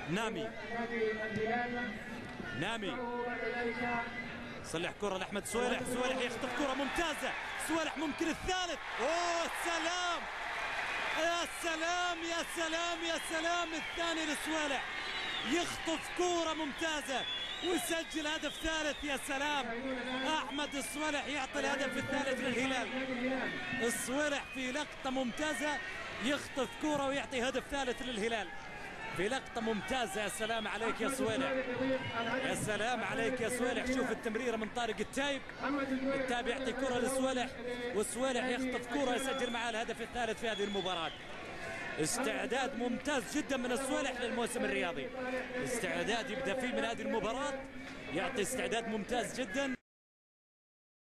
نامي صلح كرة لأحمد سويلح يخطف كرة ممتازة، سويلح ممكن الثالث. اوه السلام يا سلام يا سلام يا سلام، الثاني لسويلح، يخطف كرة ممتازة ويسجل هدف ثالث. يا سلام، احمد السويلح يعطي الهدف الثالث للهلال. السويلح في لقطة ممتازة يخطف كرة ويعطي هدف ثالث للهلال في لقطة ممتازة. يا سلام عليك يا سويلح، يا سلام عليك يا سويلح. شوف التمريرة من طارق التايب يعطي كرة لسويلح، وسويلح يخطف كرة يسجل معها الهدف الثالث في هذه المباراة. استعداد ممتاز جدا من السويلح للموسم الرياضي، استعداد يبدأ فيه من هذه المباراة، يعطي استعداد ممتاز جدا.